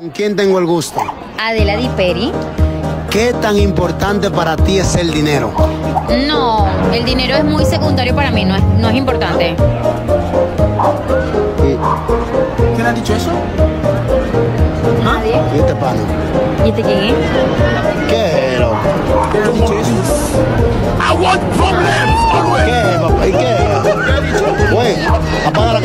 ¿Con quién tengo el gusto? Adela Di Peri. ¿Qué tan importante para ti es el dinero? No, el dinero es muy secundario para mí, no es importante. ¿Quién ha dicho eso? Nadie. ¿Y este pana? ¿Y este quién es? ¿Qué, loco? ¿Quién ha dicho eso? ¿Qué, papá? ¿Y qué? ¿Qué ha dicho? Güey, apaga la